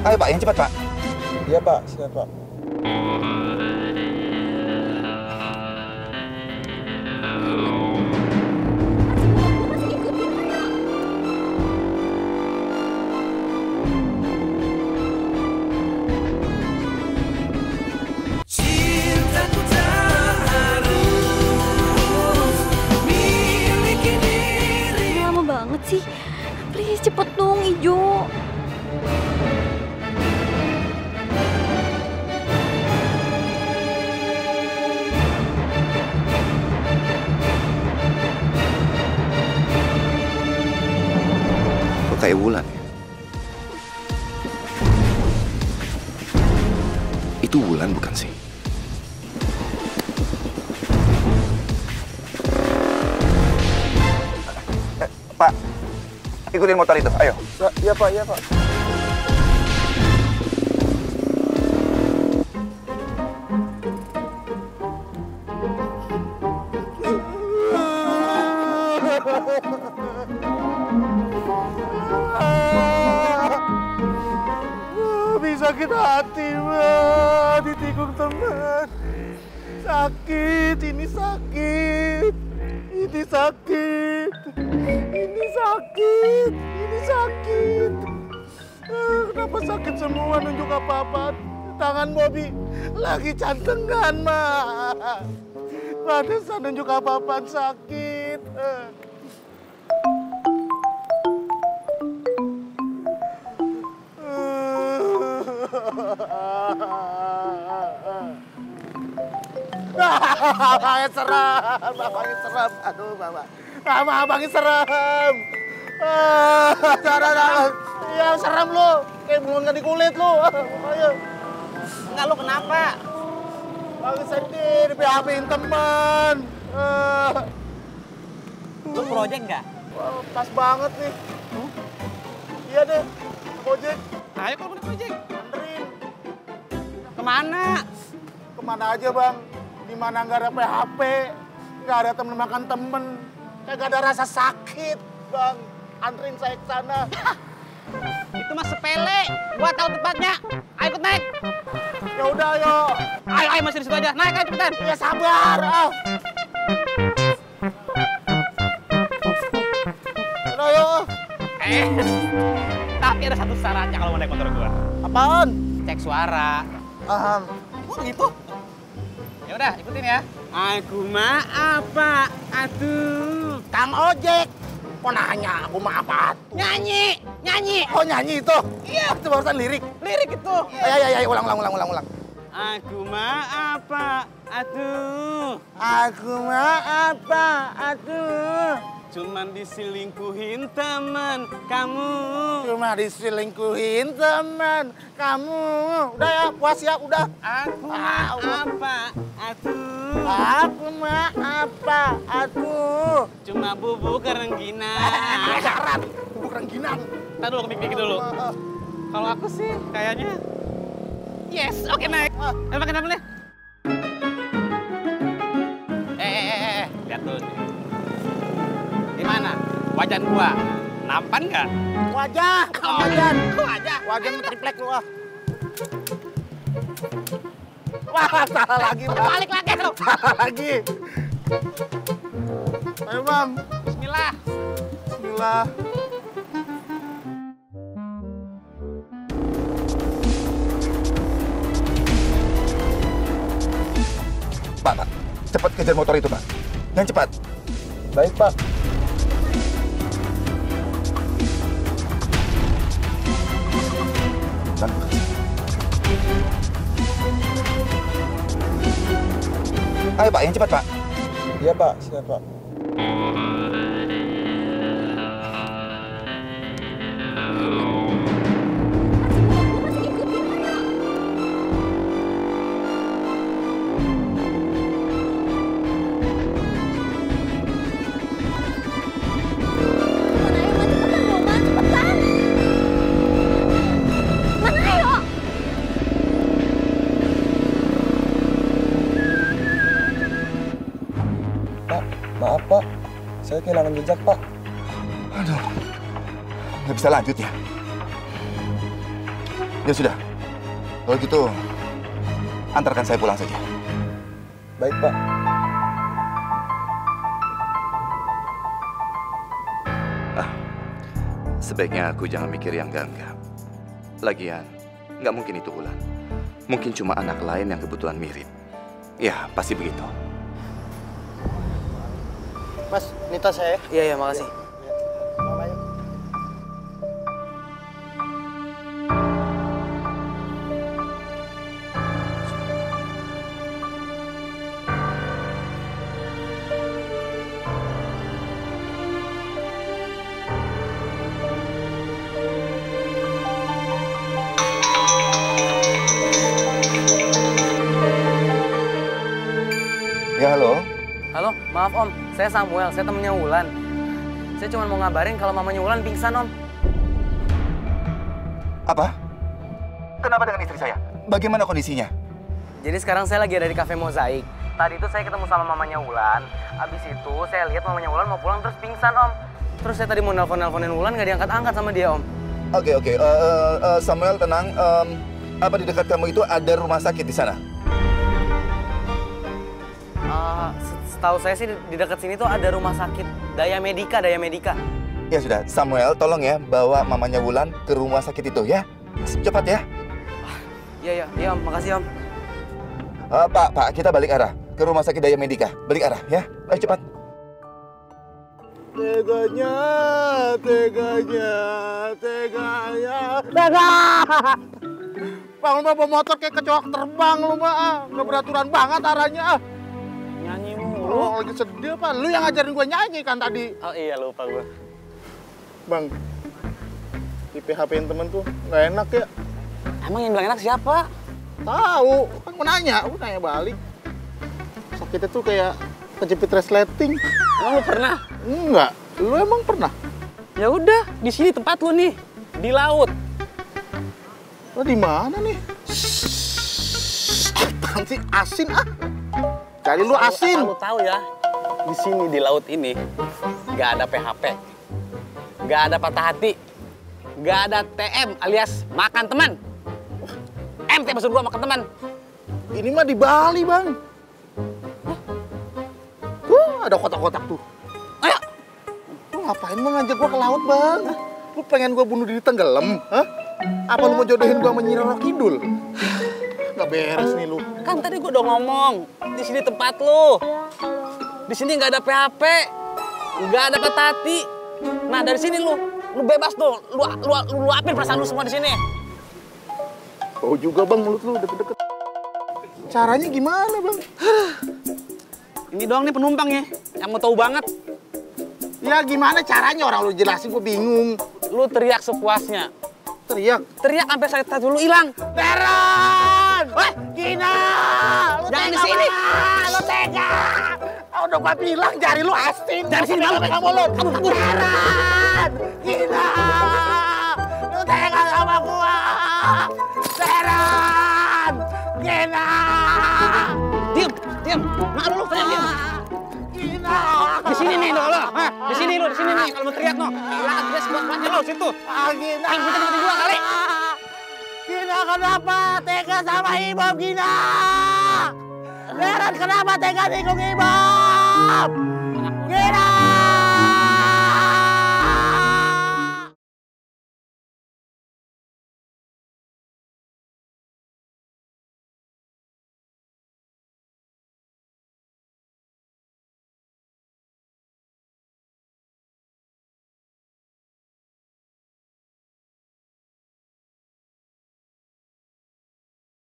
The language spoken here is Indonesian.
Ayo Pak, yang cepat Pak. Iya Pak, siap Pak. Lama banget sih. Please cepet dong, Ijo. Kok kayak Wulan ya? Itu Wulan bukan sih? Pak, ikutin motor itu, ayo. Iya Pak, iya Pak. Sakit hati, Mbak. Ditikung teman. Sakit, ini sakit. Ini sakit. Ini sakit. Ini sakit. Kenapa sakit semua nunjuk apa-apa? Tangan Bobby lagi cantengan, Mak. Pantesan nunjuk apa-apaan sakit. Abangnya serem, abangnya serem. Aduh, Bapak. Mama, abangnya serem. Cara yang serem lu. Kayak belum di kulit lu. Ayo. Enggak, lu kenapa? Abang sedih, di PHP-in teman. Lu project nggak? Wah, pas banget nih. Iya deh, Gojek. Ayo kalau mau project. Anterin. Kemana? Kemana aja, Bang? Dimana nggak ada PHP, nggak ada temen makan temen, kagak ada rasa sakit, Bang. Anterin saya ke sana. Itu mah sepele. Gua tahu tempatnya. Ayo ikut naik. Ya udah, ayo. Ayo masih di situ aja. Naik aja cepetan. Ya sabar. Udah, ayo. Tapi ada satu syaratnya kalau mau naik motor gua. Apaan? Cek suara. Aham. Oh gitu. Ya udah, ikutin ya. Aku mah apa? Aduh. Kang Ojek. Kok nanya aku mah apa? Nyanyi, nyanyi. Oh, nyanyi itu? Iya. Itu barusan lirik. Lirik itu. Ayo, ulang. Aku mah apa? Aduh. Aku mah apa? Aduh. Cuman diselingkuhin teman kamu. Cuma diselingkuhin teman kamu. Udah ya, puas ya, udah. Aku apa? Aduh. Aku mah apa? Aduh. Cuma bubuk rengginang. Syarat, bubuk rengginang. Ntar dulu, mikir dulu. Kalau aku sih kayaknya yes, oke naik. Ayo makin apa nih? Lihat dulu nih. Gimana? Wajan gua nampan nggak? Wajah, Wajah. Wajah triplek lu ah. Wah, salah lagi, Bang. Balik lagi lu. Salah lagi. Ayo, Bang. Bismillah. Bismillah. Pak, cepat kejar motor itu Pak. Yang cepat. Baik, Pak. Ayo Pak, yang cepat Pak. Iya, Pak. Siap, Pak. Maaf, Pak. Saya kehilangan jejak, Pak. Aduh, nggak bisa lanjut ya. Ya sudah. Kalau gitu, antarkan saya pulang saja. Baik, Pak. Sebaiknya aku jangan mikir yang enggak-enggak. Lagian, nggak mungkin itu Wulan. Mungkin cuma anak lain yang kebetulan mirip. Ya, pasti begitu. Mas, ini tas saya. Iya, makasih. Mama, yuk. Ya, halo. Halo, maaf Om. Saya Samuel, saya temennya Wulan. Saya cuma mau ngabarin kalau mamanya Wulan pingsan Om. Apa? Kenapa dengan istri saya? Bagaimana kondisinya? Jadi sekarang saya lagi ada di Cafe Mozaik. Tadi itu saya ketemu sama mamanya Wulan. Abis itu saya lihat mamanya Wulan mau pulang terus pingsan Om. Terus saya tadi mau nelfonin Wulan nggak diangkat-angkat sama dia Om. Oke. Samuel, tenang. Apa di dekat kamu itu ada rumah sakit di sana? Setahu saya sih di dekat sini tuh ada rumah sakit Daya Medika. Ya sudah, Samuel, tolong ya bawa mamanya Wulan ke rumah sakit itu ya. Cepat ya. Iya Om, makasih Om. Pak, kita balik arah ke rumah sakit Daya Medika. Balik arah ya. Ayo cepat. Teganya. Bang, lu bawa motor kayak kecoak terbang lu, Mbak. Nggak beraturan banget arahnya. Nyanyi Oh, lagi sedih apa? Lu yang ngajarin gue nyanyi kan tadi. Oh iya, lupa gue. Bang, di PHP-in temen tuh nggak enak ya. Emang yang bilang enak siapa? Tahu, kan gue nanya balik. Sakitnya tuh kayak kejepit resleting. Emang lu pernah? Enggak, lu emang pernah? Ya udah, di sini tempat lu nih, di laut. Lo di mana nih? Apaan sih? Asin ah. Cari lu asin. Asal lu tahu ya, di sini di laut ini nggak ada PHP, nggak ada patah hati, nggak ada TM alias makan teman. MT maksud gua makan teman. Ini mah di Bali, Bang. Tuh, ada kotak-kotak tuh. Ayo, Lu ngapain mau ngajak gua ke laut, Bang? Lu pengen gua bunuh diri tenggelam? Hah? Apa lu mau jodohin gua sama Nyi Roro Kidul? Nggak beres nih lu. kan tadi gua udah ngomong, di sini tempat lu. Di sini nggak ada PHP, nggak ada patah hati. Nah dari sini lu bebas tuh, lu luapin perasaan lu semua di sini. Oh juga, Bang, mulut lu deket-deket. Caranya gimana, Bang? Ini doang nih penumpangnya, yang mau tahu banget. Ya gimana caranya, orang lu jelasin gua bingung. Lu teriak sepuasnya. Teriak. Teriak sampai sakit hati lu hilang. Teran! Wah, Gina! Lu Jangan di tega sini. banget, lu tega! Udah gua bilang jari lu asin. Dari sini malu. Pegang mulut. Kabur. Teran! Gina! Lu tega sama gua! Teran! Gina! Diam. Nah lu teriak diam. Gina! Di sini nih lo. Di sini nih kalau mau teriak no. Silakan teriak sebuah lo situ. Gina! Ayo kita ketemu dua kali. Gina, kenapa tega sama Ibob, Gina? Teran, kenapa tega nikung Ibob?